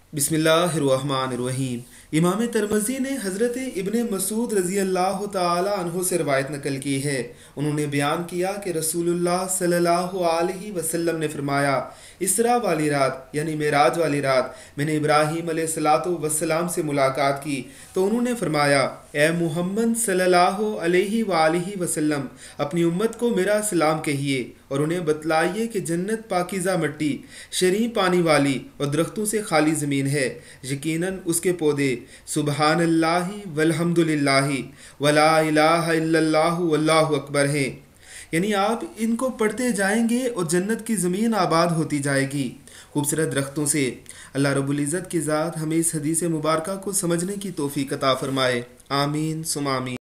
बिस्मिल्लाहिर्रहमानिर्रहीम। इमाम तिरमिज़ी ने हज़रत इब्ने मसूद रज़ी अल्लाह ताला अन्हो से रवायत नकल की है। उन्होंने बयान किया कि रसूलुल्लाह सल्लल्लाहु अलैहि वसल्लम ने फरमाया, इसरा वाली रात यानी मेराज वाली रात मैंने इब्राहीम अलैहिस्सलातु वस्सलाम से मुलाकात की तो उन्होंने फरमाया, ए मुहम्मद सल्लल्लाहु अलैहि वालिहि वसल्लम, अपनी उम्मत को मेरा सलाम कहिए और उन्हें बतलाइए कि जन्नत पाकीज़ा मिट्टी, शरीं पानी वाली और दरख्तों से खाली ज़मीन है। यकीनन उसके पौधे सुबहानल्लाहि वल्हम्दुलिल्लाहि वला इलाहा इल्लल्लाहु वल्लाहु अकबर हैं। यानी आप इनको पढ़ते जाएंगे और जन्नत की ज़मीन आबाद होती जाएगी खूबसूरत दरख्तों से। अल्लाह रब्बुल इज़्ज़त की ज़ात हमें इस हदीस मुबारका को समझने की तौफीक अता फ़रमाए। आमीन सुम आमीन।